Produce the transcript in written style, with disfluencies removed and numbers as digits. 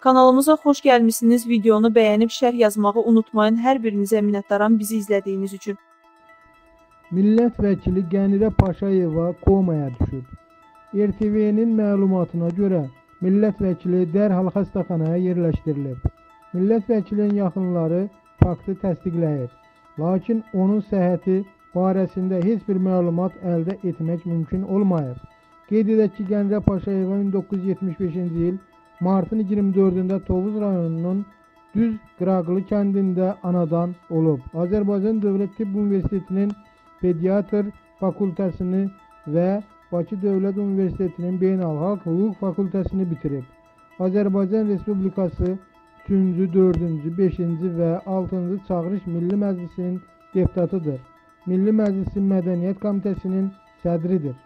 Kanalımıza xoş gəlmişsiniz. Videonu bəyənib şərh yazmağı unutmayın. Hər birinizə minnətdaram bizi izlədiyiniz üçün. Millət vəkili Qənirə Paşayeva komaya düşüb. RTV-nin məlumatına görə millət vəkili dərhal xəstəxanaya yerləşdirilib. Millət vəkilinin yaxınları faktı təsdiqləyir. Lakin onun səhhəti barəsində heç bir məlumat əldə etmək mümkün olmayıb. Qeyd edək ki, Qənirə Paşayeva 1975-ci il martın 24-də Tovuz rayonunun Düz Qıraqlı kəndində anadan olub. Azərbaycan Dövlət Tibb Universitetinin Pediatr fakültəsini və Bakı Dövlət Universitetinin Beynəlxalq Hüquq fakültəsini bitirib. Azərbaycan Respublikası 3-cü, 4-cü, 5-ci və 6-cı Çağırış Milli Məclisinin deputatıdır. Milli Məclisin Mədəniyyət Komitəsinin sədridir.